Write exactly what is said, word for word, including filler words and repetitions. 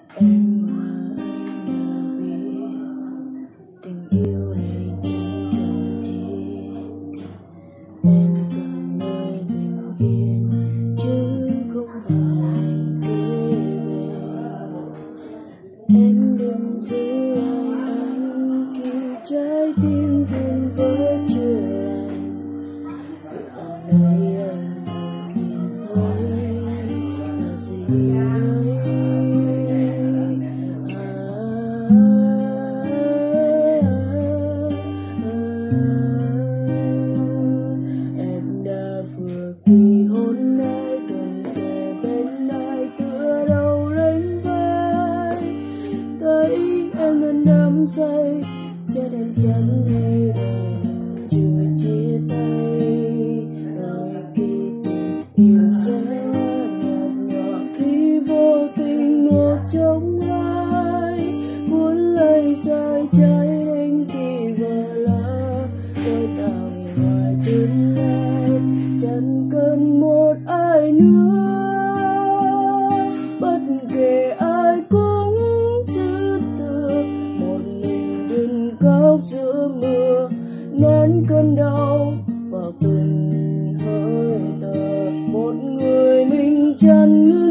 Em mà anh đã biết tình yêu này chẳng cần thiết. Em cần nơi bình yên chứ không phải anh kế bên. Em đừng giữ lại anh khi trái tim vun vỡ chưa lành. Vì lần này anh vừa nhìn thấy là gì đấy. Vừa kỳ hôn ai cần kề bên ai tựa đầu lên vai, thấy em đang đắm say chắc em chẳng hay rằng mình chưa chia tay. Rồi khi tình yêu sẽ nhạt nhòa khi vô tình một trong hai muốn lấy sai trái đến khi vỡ lỡ đôi tạo ngoài tương lai. Chẳng cần một ai nữa, bất kể ai cũng giữ tựa một mình đừng khóc giữa mưa, nén cơn đau vào từng hơi thở. Một người mình chẳng ngưng